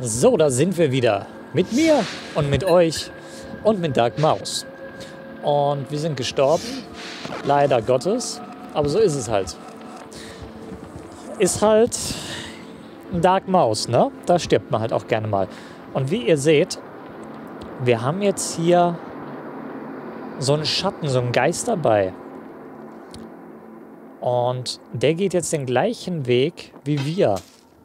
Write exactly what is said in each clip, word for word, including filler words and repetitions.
So, da sind wir wieder. Mit mir und mit euch und mit Dark Maus. Und wir sind gestorben. Leider Gottes. Aber so ist es halt. Ist halt ein Dark Maus, ne? Da stirbt man halt auch gerne mal. Und wie ihr seht, wir haben jetzt hier so einen Schatten, so einen Geist dabei. Und der geht jetzt den gleichen Weg wie wir.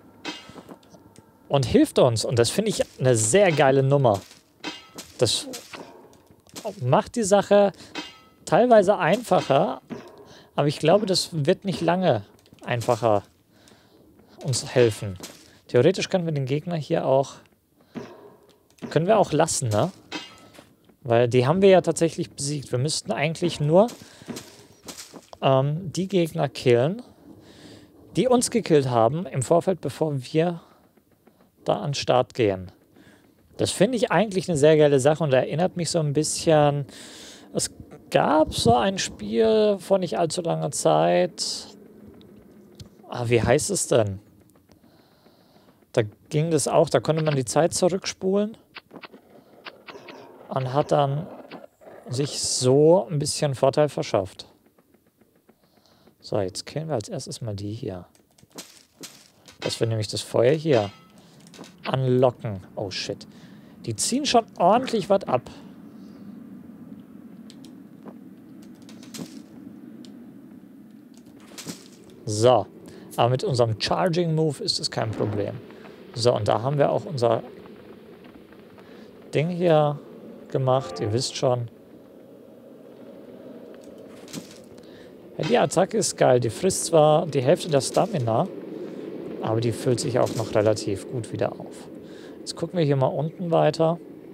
Und hilft uns. Und das finde ich eine sehr geile Nummer. Das macht die Sache teilweise einfacher. Aber ich glaube, das wird nicht lange einfacher uns helfen. Theoretisch können wir den Gegner hier auch... Können wir auch lassen, ne? Weil die haben wir ja tatsächlich besiegt. Wir müssten eigentlich nur ähm, die Gegner killen, die uns gekillt haben im Vorfeld, bevor wir da an den Start gehen. Das finde ich eigentlich eine sehr geile Sache und erinnert mich so ein bisschen... Es gab so ein Spiel vor nicht allzu langer Zeit. Ah, wie heißt es denn? Da ging das auch, da konnte man die Zeit zurückspulen und hat dann sich so ein bisschen Vorteil verschafft. So, jetzt killen wir als erstes mal die hier. Dass wir nämlich das Feuer hier anlocken. Oh shit. Die ziehen schon ordentlich was ab. So. Aber mit unserem Charging Move ist es kein Problem. So, und da haben wir auch unser Ding hier gemacht. Ihr wisst schon. Ja, die Attacke ist geil. Die frisst zwar die Hälfte der Stamina, aber die füllt sich auch noch relativ gut wieder auf. Jetzt gucken wir hier mal unten weiter.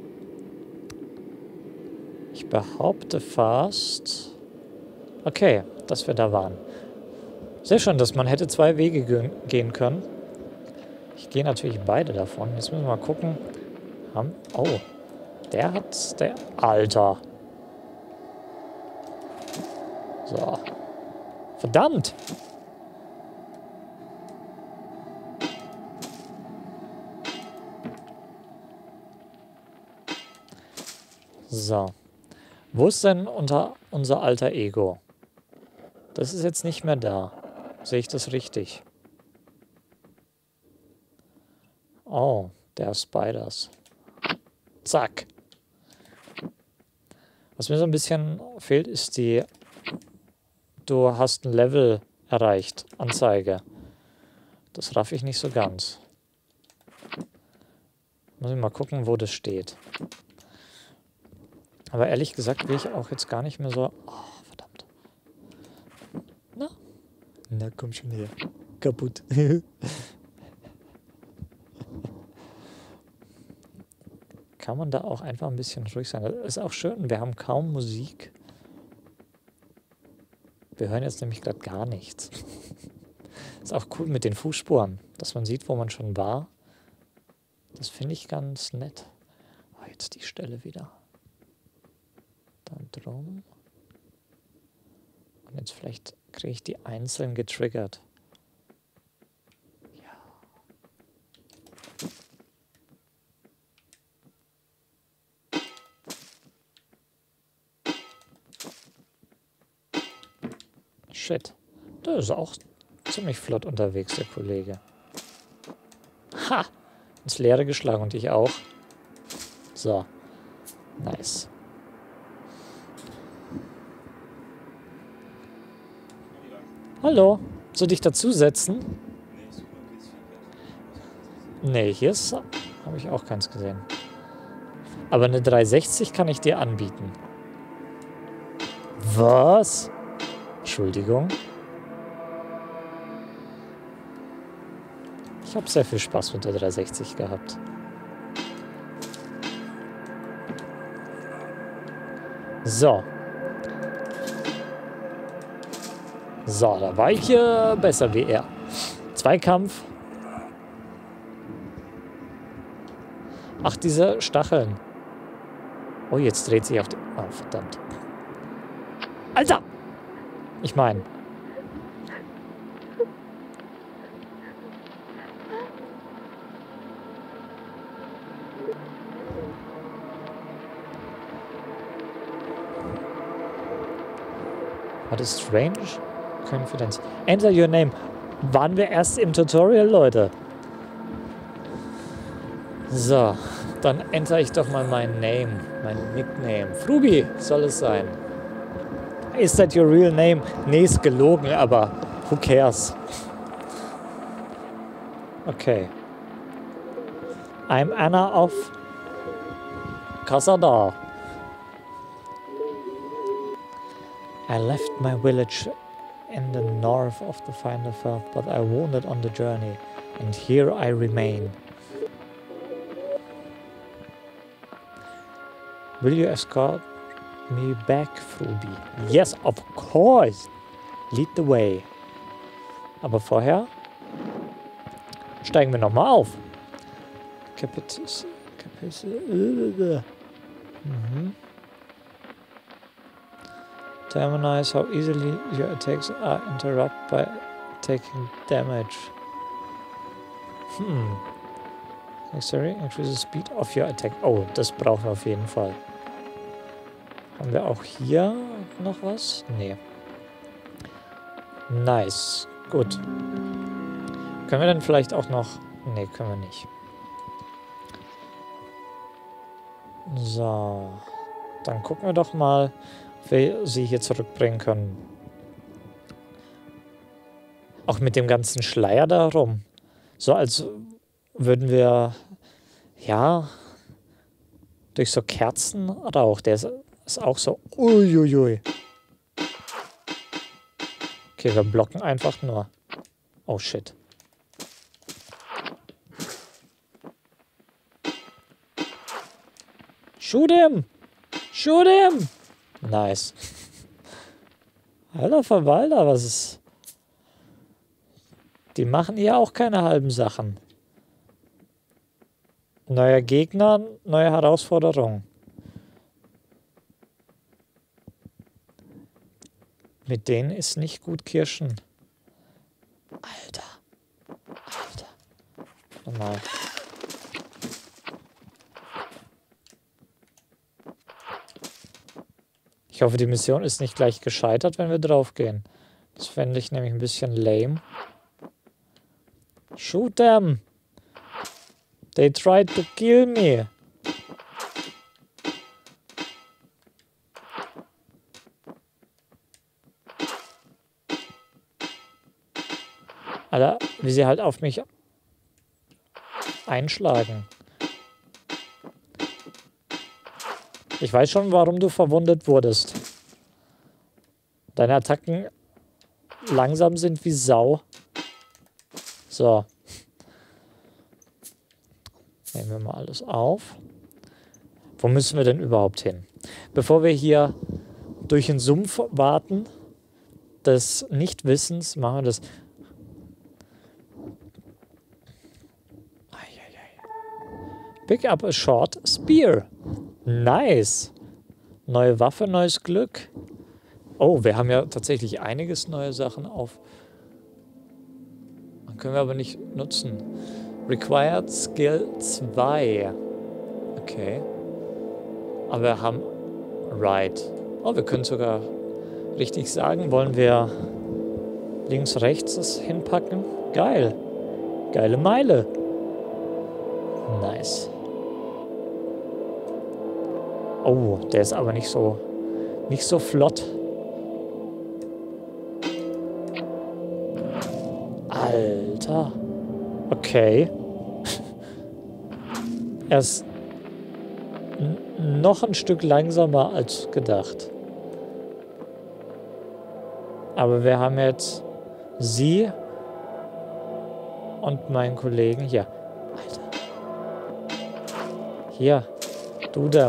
Ich behaupte fast... Okay, dass wir da waren. Sehr schön, dass man hätte zwei Wege ge gehen können. Ich gehe natürlich beide davon. Jetzt müssen wir mal gucken. Haben, oh, der hat... Der, Alter. So. Verdammt! So. Wo ist denn unter unser alter Ego? Das ist jetzt nicht mehr da. Sehe ich das richtig? Oh, der Spiders. Zack. Was mir so ein bisschen fehlt, ist die... Du hast ein Level erreicht. Anzeige. Das raff ich nicht so ganz. Muss ich mal gucken, wo das steht. Aber ehrlich gesagt will ich auch jetzt gar nicht mehr so... Oh, verdammt. Na? Na, komm schon her. Kaputt. Kann man da auch einfach ein bisschen ruhig sein. Das ist auch schön. Wir haben kaum Musik. Wir hören jetzt nämlich gerade gar nichts. Ist auch cool mit den Fußspuren, dass man sieht, wo man schon war. Das finde ich ganz nett. Oh, jetzt die Stelle wieder. Dann drum. Und jetzt vielleicht kriege ich die einzeln getriggert. Ja. Shit. Der ist auch ziemlich flott unterwegs, der Kollege. Ha! Ins Leere geschlagen und ich auch. So. Nice. Hallo. Soll dich dazusetzen? Nee, hier ist... Habe ich auch keins gesehen. Aber eine dreihundertsechzig kann ich dir anbieten. Was? Entschuldigung. Ich habe sehr viel Spaß mit der dreihundertsechzig gehabt. So. So, da war ich äh, besser wie er. Zweikampf. Ach, diese Stacheln. Oh, jetzt dreht sich auf die... Oh, verdammt. Alter! Ich meine. strange confidence. Enter your name. Waren wir erst im Tutorial, Leute? So, dann enter ich doch mal mein Name, mein Nickname. Frubi soll es sein. Is that your real name? Nee, ist gelogen, aber who cares? Okay. I'm Anna of Casada. I left my village in the north of the Finderfell, but I wounded on the journey, and here I remain. Will you escort me back, Frubi? Yes, of course. Lead the way. Aber vorher steigen wir nochmal auf. Kapitel. Kapitel. Mhm. Terminize how easily your attacks are interrupted by taking damage. Hm. Sorry, increase the speed of your attack. Oh, das brauchen wir auf jeden Fall. Haben wir auch hier noch was? Nee. Nice. Gut. Können wir dann vielleicht auch noch... Nee, können wir nicht. So. Dann gucken wir doch mal, ob wir sie hier zurückbringen können. Auch mit dem ganzen Schleier darum. So als würden wir... Ja... Durch so Kerzen oder auch der ist, ist auch so... Uiuiui. Okay, wir blocken einfach nur. Oh shit. Shoot him! Shoot him! Nice. Alter Verwalter, was ist... Die machen hier auch keine halben Sachen. Neuer Gegner, neue Herausforderung. Mit denen ist nicht gut kirschen. Alter. Alter. Warte mal. Ich hoffe, die Mission ist nicht gleich gescheitert, wenn wir draufgehen. Das fände ich nämlich ein bisschen lame. Shoot them! They tried to kill me! Alter, wie sie halt auf mich einschlagen. Ich weiß schon, warum du verwundet wurdest. Deine Attacken langsam sind wie Sau. So. Nehmen wir mal alles auf. Wo müssen wir denn überhaupt hin? Bevor wir hier durch den Sumpf warten, des Nichtwissens, machen wir das. Pick up a short spear. Nice. Neue Waffe, neues Glück. Oh, wir haben ja tatsächlich einiges neue Sachen auf. Können wir aber nicht nutzen. Required Skill zwei. Okay. Aber wir haben... Right. Oh, wir können sogar richtig sagen, wollen wir links, rechts das hinpacken? Geil. Geile Meile. Nice. Oh, der ist aber nicht so... nicht so flott. Alter. Okay. Er ist noch ein Stück langsamer als gedacht. Aber wir haben jetzt sie und meinen Kollegen hier. Alter. Hier. Du da.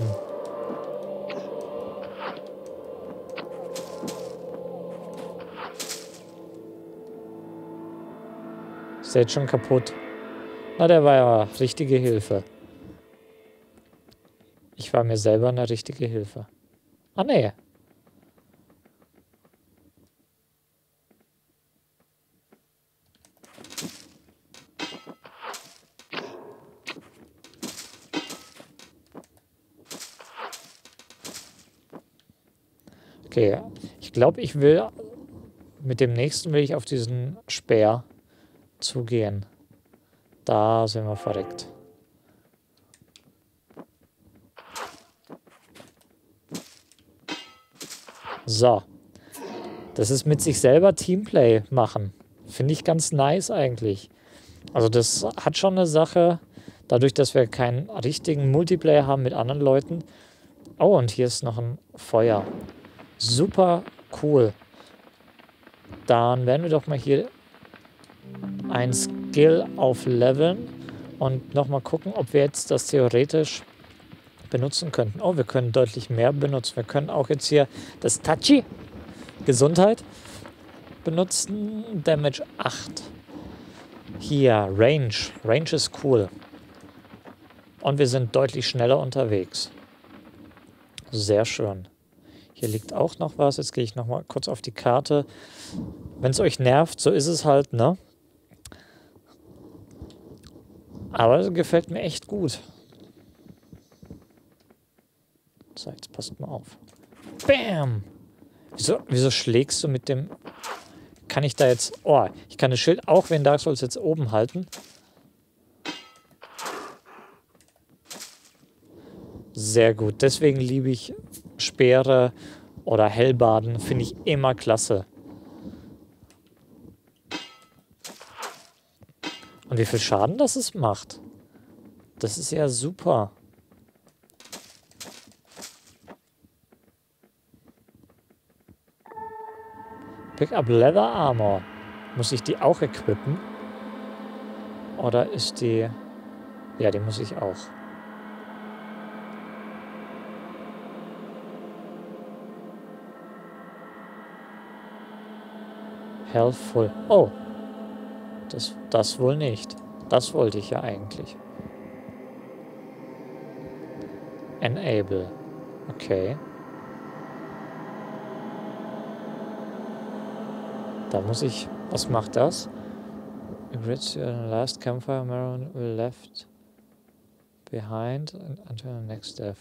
Ist jetzt schon kaputt. Na, der war ja richtige Hilfe. Ich war mir selber eine richtige Hilfe. Ah, nee. Okay, ich glaube, ich will mit dem nächsten will ich auf diesen Speer zugehen. Da sind wir verreckt. So. Das ist mit sich selber Teamplay machen. Finde ich ganz nice eigentlich. Also das hat schon eine Sache, dadurch, dass wir keinen richtigen Multiplayer haben mit anderen Leuten. Oh, und hier ist noch ein Feuer. Super cool. Dann werden wir doch mal hier ein Skill aufleveln und nochmal gucken, ob wir jetzt das theoretisch benutzen könnten. Oh, wir können deutlich mehr benutzen. Wir können auch jetzt hier das Tachi, Gesundheit, benutzen. Damage acht. Hier, Range. Range ist cool. Und wir sind deutlich schneller unterwegs. Sehr schön. Hier liegt auch noch was. Jetzt gehe ich nochmal kurz auf die Karte. Wenn es euch nervt, so ist es halt, ne? Aber es gefällt mir echt gut. So, jetzt passt mal auf. Bam! Wieso, wieso schlägst du mit dem... Kann ich da jetzt... Oh, ich kann das Schild auch wie in Dark Souls jetzt oben halten. Sehr gut. Deswegen liebe ich Speere oder Hellbaden. Finde ich immer klasse. Und wie viel Schaden das es macht. Das ist ja super. Pick up Leather Armor. Muss ich die auch equippen? Oder ist die... Ja, die muss ich auch. Healthful. Oh. Das, das wohl nicht. Das wollte ich ja eigentlich. Enable. Okay. Da muss ich... Was macht das? Reach your last campfire Maroon will left behind until the next death.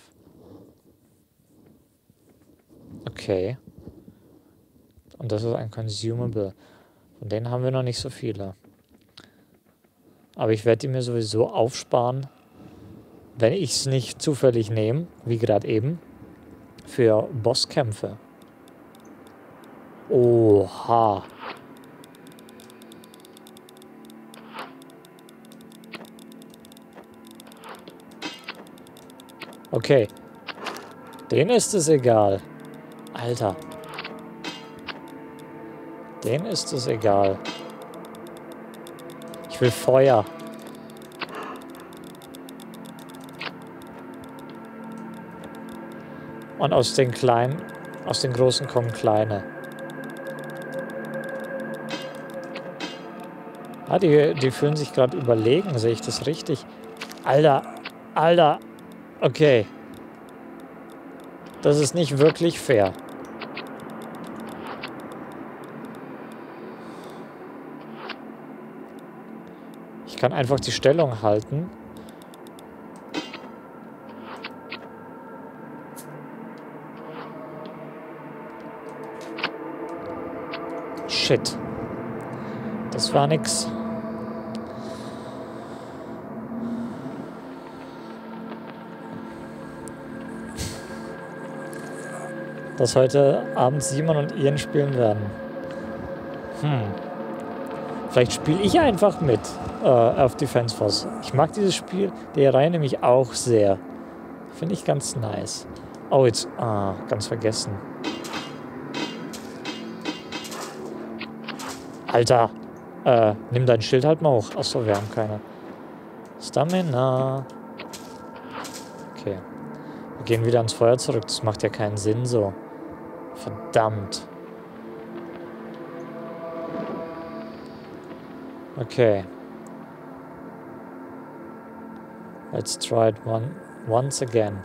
Okay. Und das ist ein Consumable. Von denen haben wir noch nicht so viele. Aber ich werde die mir sowieso aufsparen, wenn ich es nicht zufällig nehme, wie gerade eben, für Bosskämpfe. Oha. Okay. Denen ist es egal. Alter. Denen ist es egal. Ich will Feuer. Und aus den kleinen, aus den großen kommen kleine. Ah, die, die fühlen sich gerade überlegen. Sehe ich das richtig? Alter, Alter. Okay. Das ist nicht wirklich fair. Ich kann einfach die Stellung halten. Shit. Das war nix. Dass heute Abend Simon und Ian spielen werden. Hm. Vielleicht spiele ich einfach mit äh, auf Defense Force. Ich mag dieses Spiel, der Reihe nämlich auch sehr. Finde ich ganz nice. Oh, jetzt, ah, ganz vergessen. Alter, äh, nimm dein Schild halt mal hoch. Achso, wir haben keine. Stamina. Okay. Wir gehen wieder ans Feuer zurück. Das macht ja keinen Sinn so. Verdammt. Okay. Let's try it one, once again.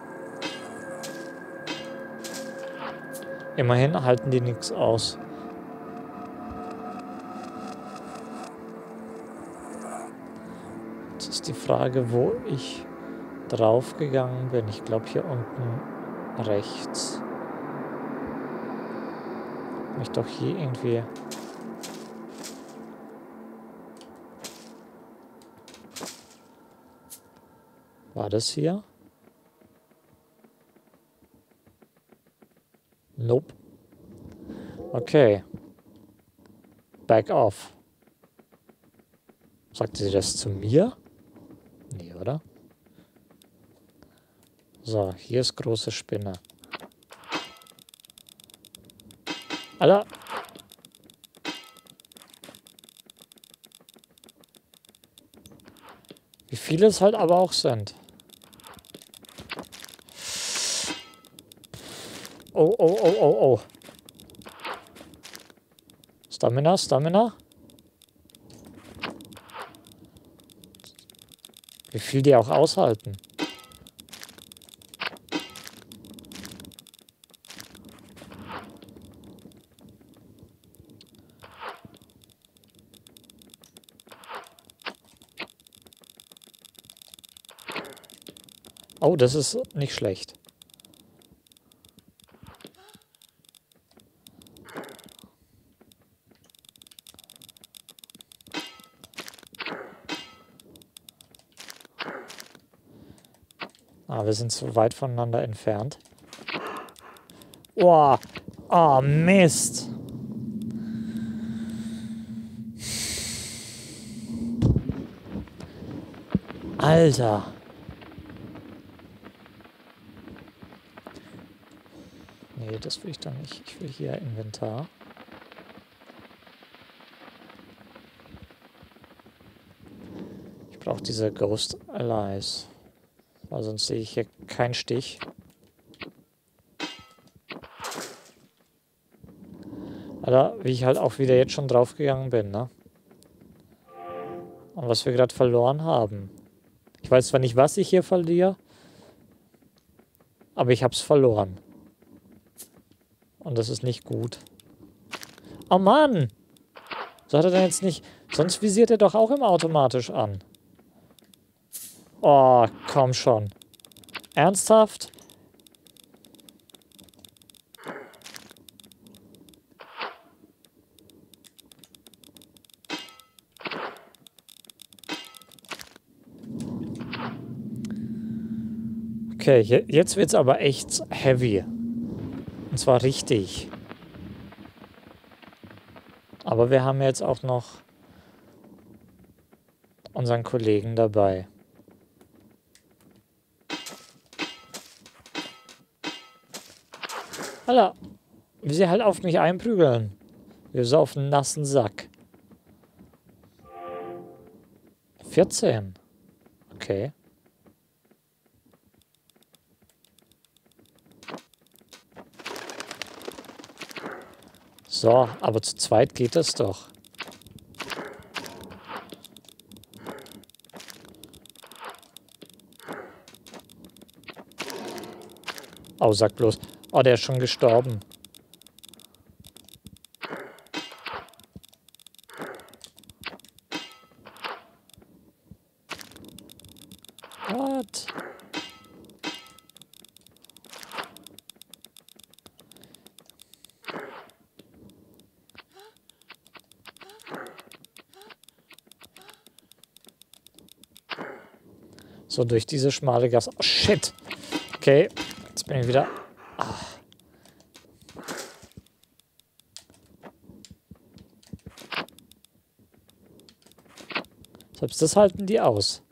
Immerhin halten die nichts aus. Jetzt ist die Frage, wo ich draufgegangen bin. Ich glaube hier unten rechts. Ich doch hier irgendwie War das hier? Nope. Okay. Back off. Sagte sie das zu mir? Nee, oder? So, hier ist große Spinne. Alter! Wie viele es halt aber auch sind. Oh, oh, oh, oh, oh. Stamina, Stamina. Wie viel die auch aushalten. Oh, das ist nicht schlecht. Ah, wir sind zu weit voneinander entfernt. Oh, oh Mist. Alter. Nee, das will ich dann nicht. Ich will hier Inventar. Ich brauche diese Ghost Allies. Weil sonst sehe ich hier keinen Stich. Alter, wie ich halt auch wieder jetzt schon draufgegangen bin, ne? Und was wir gerade verloren haben. Ich weiß zwar nicht, was ich hier verliere, aber ich hab's verloren. Und das ist nicht gut. Oh Mann! So hat er denn jetzt nicht... Sonst visiert er doch auch immer automatisch an. Oh, komm schon. Ernsthaft? Okay, jetzt wird's aber echt heavy. Und zwar richtig. Aber wir haben jetzt auch noch unseren Kollegen dabei. Alter, wie sie halt auf mich einprügeln. Wir so auf einen nassen Sack. vierzehn. Okay. So, aber zu zweit geht das doch. Oh, sag bloß. Oh, der ist schon gestorben. What? So, durch diese schmale Gasse. Oh, shit. Okay, jetzt bin ich wieder... Ah. Selbst das halten die aus.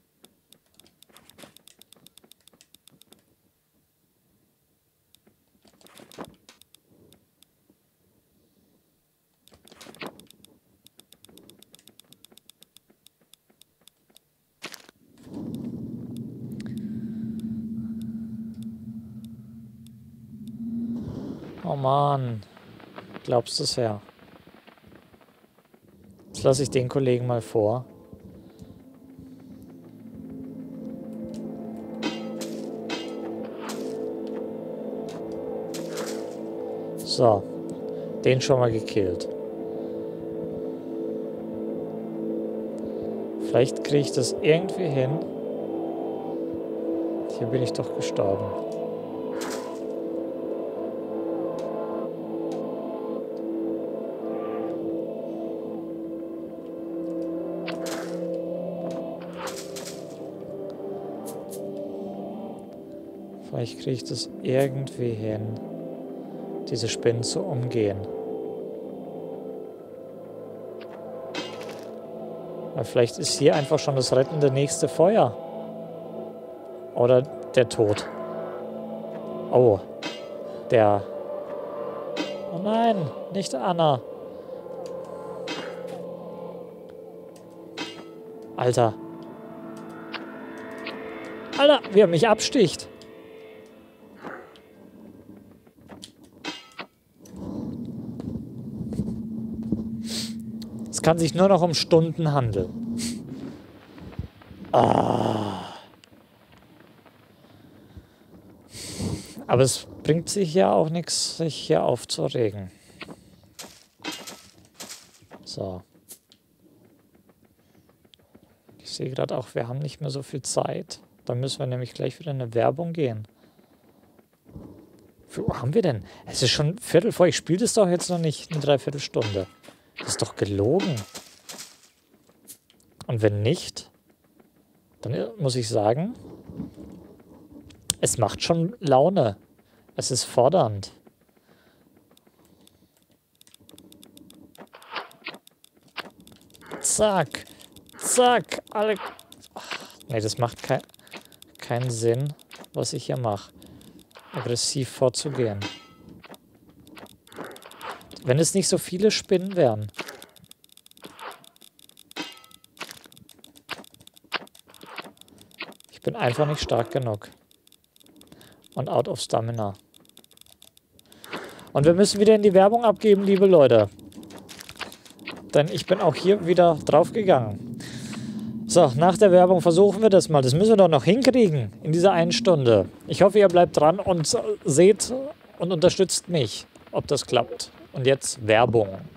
Oh Mann. Glaubst du es ja? Jetzt lasse ich den Kollegen mal vor. So. Den schon mal gekillt. Vielleicht kriege ich das irgendwie hin. Hier bin ich doch gestorben. Vielleicht kriege ich das irgendwie hin, diese Spinnen zu umgehen. Weil vielleicht ist hier einfach schon das rettende nächste Feuer. Oder der Tod. Oh. Der... Oh nein, nicht Anna. Alter. Alter, wie er mich absticht. Es kann sich nur noch um Stunden handeln. Ah. Aber es bringt sich ja auch nichts, sich hier aufzuregen. So. Ich sehe gerade auch, wir haben nicht mehr so viel Zeit. Dann müssen wir nämlich gleich wieder in eine Werbung gehen. Wie Uhr haben wir denn? Es ist schon Viertel vor. Ich spiele das doch jetzt noch nicht eine Dreiviertelstunde. Das ist doch gelogen. Und wenn nicht, dann muss ich sagen, es macht schon Laune. Es ist fordernd. Zack. Zack. Alle. Ach, nee, das macht kein, keinen Sinn, was ich hier mache. Aggressiv vorzugehen. Wenn es nicht so viele Spinnen wären. Ich bin einfach nicht stark genug. Und out of Stamina. Und wir müssen wieder in die Werbung abgeben, liebe Leute. Denn ich bin auch hier wieder draufgegangen. So, nach der Werbung versuchen wir das mal. Das müssen wir doch noch hinkriegen in dieser einen Stunde. Ich hoffe, ihr bleibt dran und seht und unterstützt mich, ob das klappt. Und jetzt Werbung.